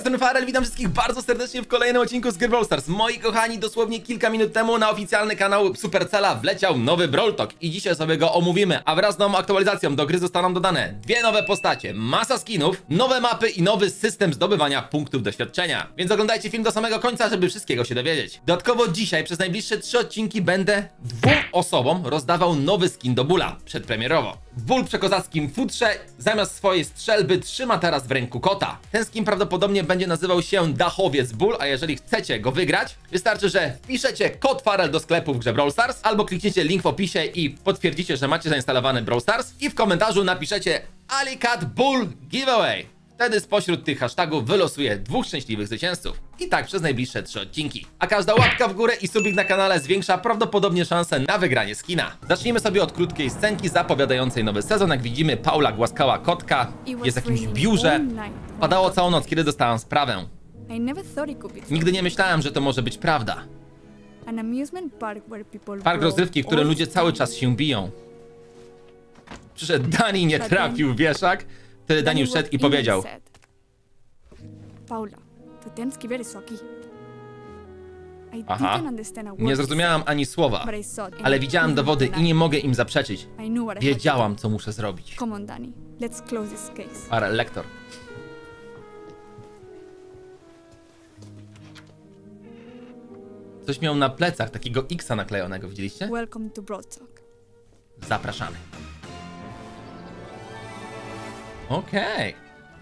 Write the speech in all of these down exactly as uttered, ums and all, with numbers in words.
jestem Farel, witam wszystkich bardzo serdecznie w kolejnym odcinku z gry Brawl Stars. Moi kochani, dosłownie kilka minut temu na oficjalny kanał Supercella wleciał nowy Brawl Talk i dzisiaj sobie go omówimy, a wraz z nową aktualizacją do gry zostaną dodane dwie nowe postacie, masa skinów, nowe mapy i nowy system zdobywania punktów doświadczenia. Więc oglądajcie film do samego końca, żeby wszystkiego się dowiedzieć. Dodatkowo dzisiaj przez najbliższe trzy odcinki będę dwóm osobom rozdawał nowy skin do Bulla, przedpremierowo. Bull w przekozackim futrze zamiast swojej strzelby trzyma teraz w ręku kota. Ten skin prawdopodobnie będzie nazywał się Dachowiec Bull, a jeżeli chcecie go wygrać, wystarczy, że wpiszecie kod Farel do sklepu w grze Brawl Stars, albo klikniecie link w opisie i potwierdzicie, że macie zainstalowany Brawl Stars i w komentarzu napiszecie Alicat Bull Giveaway. Wtedy spośród tych hashtagów wylosuję dwóch szczęśliwych zwycięzców. I tak przez najbliższe trzy odcinki. A każda łapka w górę i subik na kanale zwiększa prawdopodobnie szansę na wygranie skina. Zacznijmy sobie od krótkiej scenki zapowiadającej nowy sezon. Jak widzimy, Paula głaskała kotka, jest w jakimś biurze. Padało całą noc, kiedy dostałam sprawę. Nigdy nie myślałem, że to może być prawda. Park rozrywki, w którym ludzie cały czas się biją. Przyszedł Dani, nie trafił w wieszak. Wtedy Dani wszedł i powiedział: Paula, tú tienes que ver eso aquí. I Aha, didn't understand a word nie he zrozumiałam ani słowa, said, but I saw it in ale the widziałam dowody i nie mogę im zaprzeczyć. I knew what I had to Wiedziałam, co muszę zrobić. do. Come on, Danny. Let's close this case. Farel lektor. Coś miał na plecach, takiego X-a naklejonego, widzieliście? Welcome to Brawl Talk. Zapraszamy. Okej.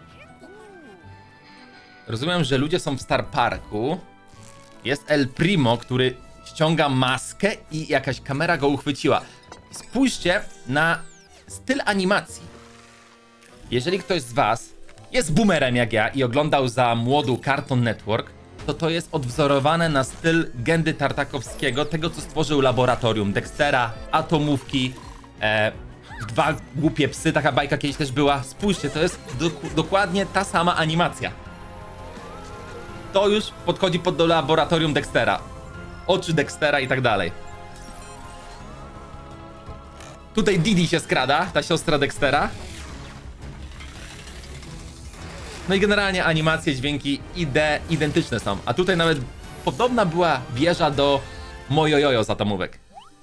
Rozumiem, że ludzie są w Star Parku. Jest El Primo, który ściąga maskę i jakaś kamera go uchwyciła. Spójrzcie na styl animacji. Jeżeli ktoś z was jest boomerem jak ja i oglądał za młodu Cartoon Network, to to jest odwzorowane na styl Gendy Tartakowskiego, tego co stworzył Laboratorium Dextera, Atomówki, e, Dwa głupie psy, taka bajka kiedyś też była. Spójrzcie, to jest do, dokładnie ta sama animacja. To już podchodzi pod do Laboratorium Dextera. Oczy Dextera i tak dalej. Tutaj Didi się skrada, ta siostra Dextera. No i generalnie animacje, dźwięki ide identyczne są. A tutaj nawet podobna była wieża do Mojojojo z Atomówek.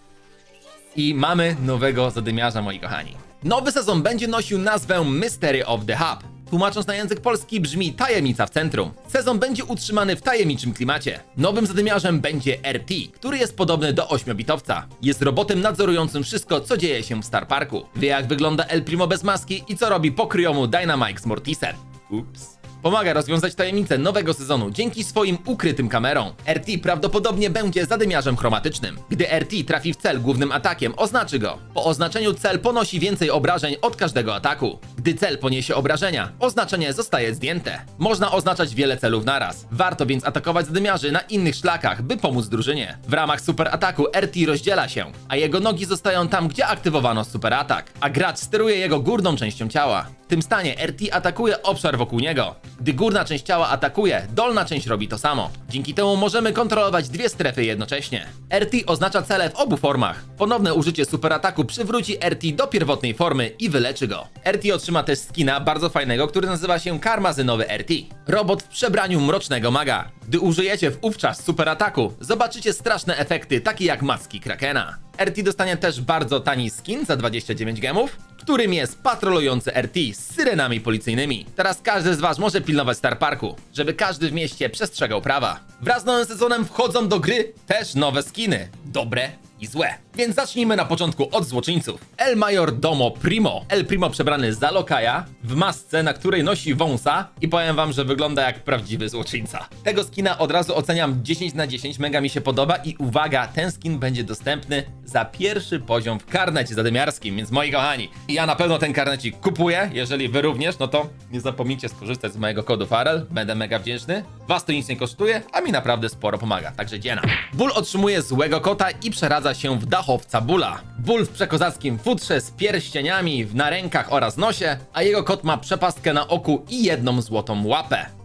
I mamy nowego zadymiarza, moi kochani. Nowy sezon będzie nosił nazwę Mystery of the Hub. Tłumacząc na język polski brzmi tajemnica w centrum. Sezon będzie utrzymany w tajemniczym klimacie. Nowym zadymiarzem będzie R T, który jest podobny do ośmiobitowca. Jest robotem nadzorującym wszystko, co dzieje się w Star Parku. Wie, jak wygląda El Primo bez maski i co robi pokryjomu Dynamite z Mortisem. Ups. Pomaga rozwiązać tajemnicę nowego sezonu dzięki swoim ukrytym kamerom. R T prawdopodobnie będzie zadymiarzem chromatycznym. Gdy R T trafi w cel głównym atakiem, oznaczy go. Po oznaczeniu cel ponosi więcej obrażeń od każdego ataku. Gdy cel poniesie obrażenia, oznaczenie zostaje zdjęte. Można oznaczać wiele celów naraz. Warto więc atakować zadymiarzy na innych szlakach, by pomóc drużynie. W ramach super ataku R T rozdziela się, a jego nogi zostają tam, gdzie aktywowano super atak, a gracz steruje jego górną częścią ciała. W tym stanie R T atakuje obszar wokół niego. Gdy górna część ciała atakuje, dolna część robi to samo. Dzięki temu możemy kontrolować dwie strefy jednocześnie. R T oznacza cele w obu formach. Ponowne użycie super ataku przywróci R T do pierwotnej formy i wyleczy go. R T otrzyma też skina bardzo fajnego, który nazywa się Karmazynowy R T. Robot w przebraniu mrocznego maga. Gdy użyjecie wówczas super ataku, zobaczycie straszne efekty, takie jak maski Krakena. R T dostanie też bardzo tani skin za dwadzieścia dziewięć gemów, którym jest patrolujący R T z syrenami policyjnymi. Teraz każdy z was może pilnować Star Parku, żeby każdy w mieście przestrzegał prawa. Wraz z nowym sezonem wchodzą do gry też nowe skiny, dobre i złe. Więc zacznijmy na początku od złoczyńców. El Mayor Domo Primo. El Primo przebrany za lokaja, w masce, na której nosi wąsa i powiem wam, że wygląda jak prawdziwy złoczyńca. Tego skina od razu oceniam dziesięć na dziesięć, mega mi się podoba i uwaga, ten skin będzie dostępny za pierwszy poziom w karnecie zadymiarskim, więc moi kochani, ja na pewno ten karnecik kupuję, jeżeli wy również, no to nie zapomnijcie skorzystać z mojego kodu Farel, będę mega wdzięczny. Was to nic nie kosztuje, a mi naprawdę sporo pomaga, także dziena. Bull otrzymuje złego kota i przeradza się w dachowca Bulla. Bull w przekozackim futrze z pierścieniami na rękach oraz nosie, a jego kot ma przepastkę na oku i jedną złotą łapę.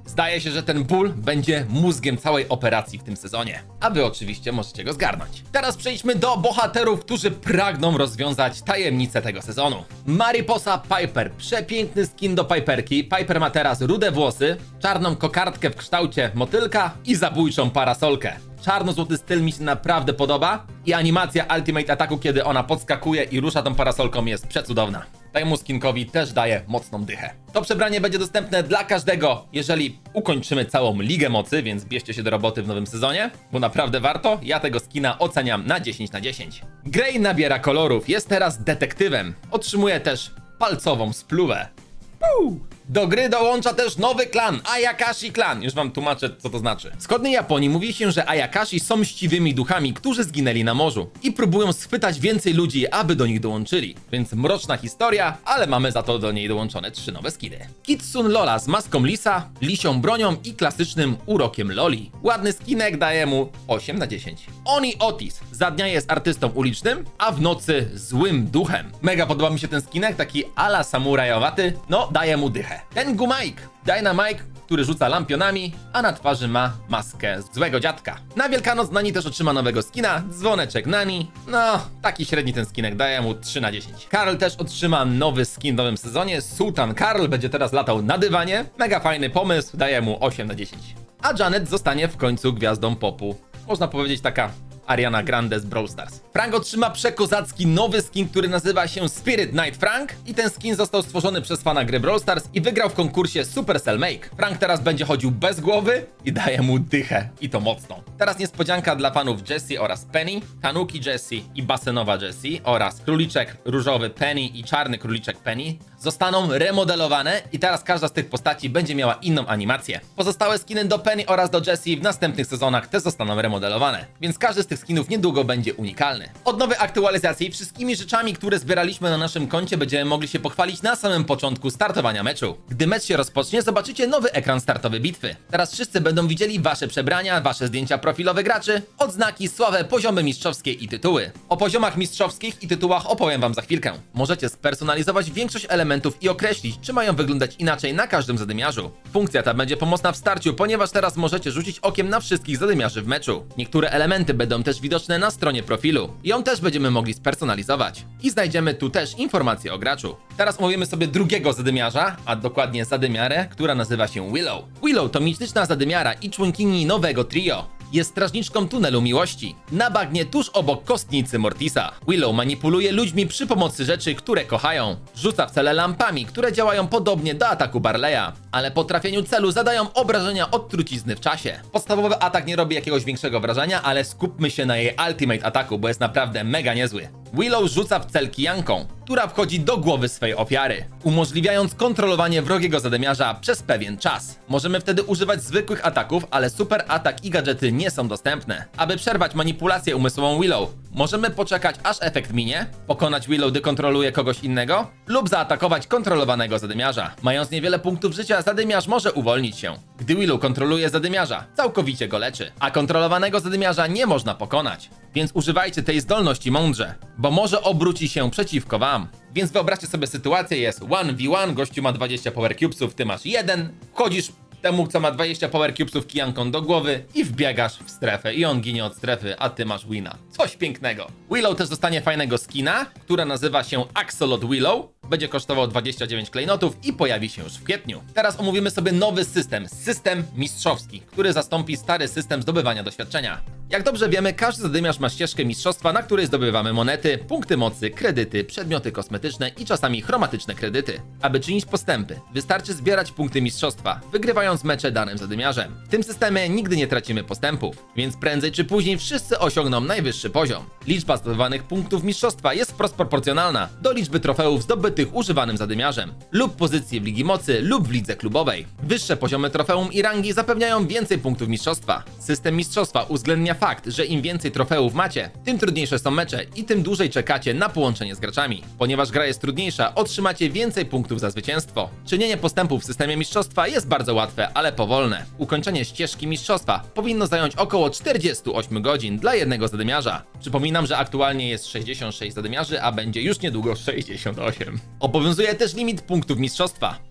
Zdaje się, że ten ból będzie mózgiem całej operacji w tym sezonie. A wy oczywiście możecie go zgarnąć. Teraz przejdźmy do bohaterów, którzy pragną rozwiązać tajemnicę tego sezonu. Mariposa Piper. Przepiękny skin do Piperki. Piper ma teraz rude włosy, czarną kokardkę w kształcie motylka i zabójczą parasolkę. Czarno-złoty styl mi się naprawdę podoba i animacja Ultimate Ataku, kiedy ona podskakuje i rusza tą parasolką, jest przecudowna. Temu skinkowi też daje mocną dychę. To przebranie będzie dostępne dla każdego, jeżeli ukończymy całą Ligę Mocy, więc bierzcie się do roboty w nowym sezonie, bo naprawdę warto. Ja tego skina oceniam na dziesięć na dziesięć. Grey nabiera kolorów, jest teraz detektywem. Otrzymuje też palcową spluwę. Puu! Do gry dołącza też nowy klan, Ayakashi Klan. Już wam tłumaczę, co to znaczy. W wschodniej Japonii mówi się, że Ayakashi są mściwymi duchami, którzy zginęli na morzu i próbują schwytać więcej ludzi, aby do nich dołączyli. Więc mroczna historia, ale mamy za to do niej dołączone trzy nowe skiny. Kitsun Lola z maską lisa, lisią bronią i klasycznym urokiem Loli. Ładny skinek, daje mu osiem na dziesięć. Oni Otis za dnia jest artystą ulicznym, a w nocy złym duchem. Mega podoba mi się ten skinek, taki ala samurajowaty, no daje mu dychę. Tengu Mike, Dynamike, który rzuca lampionami, a na twarzy ma maskę złego dziadka. Na Wielkanoc Nani też otrzyma nowego skina, dzwoneczek Nani. No, taki średni ten skinek, daje mu trzy na dziesięć. Karl też otrzyma nowy skin w nowym sezonie, Sultan Karl będzie teraz latał na dywanie. Mega fajny pomysł, daje mu osiem na dziesięć. A Janet zostanie w końcu gwiazdą popu. Można powiedzieć taka Ariana Grande z Brawl Stars. Frank otrzyma przekozacki nowy skin, który nazywa się Spirit Knight Frank i ten skin został stworzony przez fana gry Brawl Stars i wygrał w konkursie Supercell Make. Frank teraz będzie chodził bez głowy i daje mu dychę i to mocną. Teraz niespodzianka dla fanów Jessie oraz Penny, Tanuki Jessie i basenowa Jessie oraz króliczek różowy Penny i czarny króliczek Penny zostaną remodelowane i teraz każda z tych postaci będzie miała inną animację. Pozostałe skiny do Penny oraz do Jessie w następnych sezonach też zostaną remodelowane, więc każdy z tych skinów niedługo będzie unikalny. Od nowej aktualizacji wszystkimi rzeczami, które zbieraliśmy na naszym koncie, będziemy mogli się pochwalić na samym początku startowania meczu. Gdy mecz się rozpocznie, zobaczycie nowy ekran startowy bitwy. Teraz wszyscy będą widzieli wasze przebrania, wasze zdjęcia profilowe graczy, odznaki, sławę, poziomy mistrzowskie i tytuły. O poziomach mistrzowskich i tytułach opowiem wam za chwilkę. Możecie spersonalizować większość elementów i określić, czy mają wyglądać inaczej na każdym zadymiarzu. Funkcja ta będzie pomocna w starciu, ponieważ teraz możecie rzucić okiem na wszystkich zadymiarzy w meczu. Niektóre elementy będą też widoczne na stronie profilu. Ją też będziemy mogli spersonalizować. I znajdziemy tu też informacje o graczu. Teraz omówimy sobie drugiego zadymiarza, a dokładnie zadymiarę, która nazywa się Willow. Willow to mityczna zadymiara i członkini nowego trio. Jest strażniczką tunelu miłości, na bagnie tuż obok kostnicy Mortisa. Willow manipuluje ludźmi przy pomocy rzeczy, które kochają. Rzuca w cele lampami, które działają podobnie do ataku Barleya, ale po trafieniu celu zadają obrażenia od trucizny w czasie. Podstawowy atak nie robi jakiegoś większego wrażenia, ale skupmy się na jej ultimate ataku, bo jest naprawdę mega niezły. Willow rzuca w cel kijanką, która wchodzi do głowy swej ofiary, umożliwiając kontrolowanie wrogiego zadymiarza przez pewien czas. Możemy wtedy używać zwykłych ataków, ale super atak i gadżety nie są dostępne. Aby przerwać manipulację umysłową Willow, możemy poczekać aż efekt minie, pokonać Willow, gdy kontroluje kogoś innego, lub zaatakować kontrolowanego zadymiarza. Mając niewiele punktów życia, zadymiarz może uwolnić się. Gdy Willow kontroluje zadymiarza, całkowicie go leczy, a kontrolowanego zadymiarza nie można pokonać. Więc używajcie tej zdolności mądrze, bo może obróci się przeciwko wam. Więc wyobraźcie sobie sytuację, jest jeden na jeden, gościu ma dwadzieścia power cubesów, ty masz jeden, wchodzisz temu, co ma dwadzieścia power cubesów kijanką do głowy i wbiegasz w strefę i on ginie od strefy, a ty masz wina. Coś pięknego. Willow też dostanie fajnego skina, która nazywa się Axolot Willow. Będzie kosztował dwadzieścia dziewięć klejnotów i pojawi się już w kwietniu. Teraz omówimy sobie nowy system, system mistrzowski, który zastąpi stary system zdobywania doświadczenia. Jak dobrze wiemy, każdy zadymiarz ma ścieżkę mistrzostwa, na której zdobywamy monety, punkty mocy, kredyty, przedmioty kosmetyczne i czasami chromatyczne kredyty. Aby czynić postępy, wystarczy zbierać punkty mistrzostwa, wygrywając mecze danym zadymiarzem. W tym systemie nigdy nie tracimy postępów, więc prędzej czy później wszyscy osiągną najwyższy poziom. Liczba zdobywanych punktów mistrzostwa jest wprost proporcjonalna do liczby trofeów zdobytych używanym zadymiarzem, lub pozycji w Ligi Mocy, lub w lidze klubowej. Wyższe poziomy trofeum i rangi zapewniają więcej punktów mistrzostwa. System mistrzostwa uwzględnia fakt, że im więcej trofeów macie, tym trudniejsze są mecze i tym dłużej czekacie na połączenie z graczami. Ponieważ gra jest trudniejsza, otrzymacie więcej punktów za zwycięstwo. Czynienie postępów w systemie mistrzostwa jest bardzo łatwe, ale powolne. Ukończenie ścieżki mistrzostwa powinno zająć około czterdzieści osiem godzin dla jednego zadymiarza. Przypominam, że aktualnie jest sześćdziesiąt sześć zadymiarzy, a będzie już niedługo sześćdziesiąt osiem. Obowiązuje też limit punktów mistrzostwa.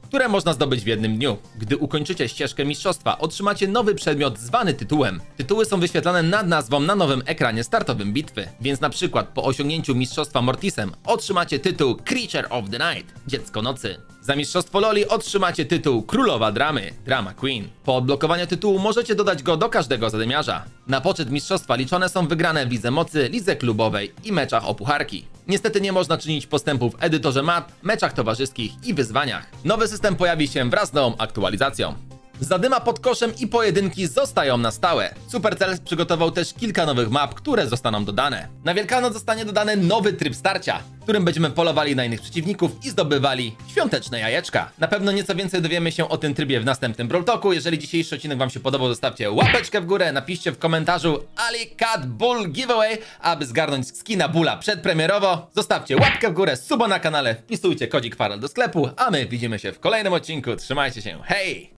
które można zdobyć w jednym dniu. Gdy ukończycie ścieżkę mistrzostwa, otrzymacie nowy przedmiot zwany tytułem. Tytuły są wyświetlane nad nazwą na nowym ekranie startowym bitwy, więc na przykład po osiągnięciu mistrzostwa Mortisem otrzymacie tytuł Creature of the Night, dziecko nocy. Za mistrzostwo Loli otrzymacie tytuł Królowa Dramy, Drama Queen. Po odblokowaniu tytułu możecie dodać go do każdego zadymiarza. Na poczet mistrzostwa liczone są wygrane w lidze mocy, lidze klubowej i meczach o pucharki. Niestety nie można czynić postępów w edytorze map, meczach towarzyskich i wyzwaniach. Nowy system pojawi się wraz z nową aktualizacją. Zadyma pod koszem i pojedynki zostają na stałe. Supercell przygotował też kilka nowych map, które zostaną dodane. Na Wielkanoc zostanie dodany nowy tryb starcia, w którym będziemy polowali na innych przeciwników i zdobywali świąteczne jajeczka. Na pewno nieco więcej dowiemy się o tym trybie w następnym Brawl Talku. Jeżeli dzisiejszy odcinek wam się podobał, zostawcie łapeczkę w górę, napiszcie w komentarzu Ali Cat Bull Giveaway, aby zgarnąć skina Bulla przedpremierowo. Zostawcie łapkę w górę, suba na kanale, wpisujcie kodzik Farel do sklepu, a my widzimy się w kolejnym odcinku. Trzymajcie się, hej!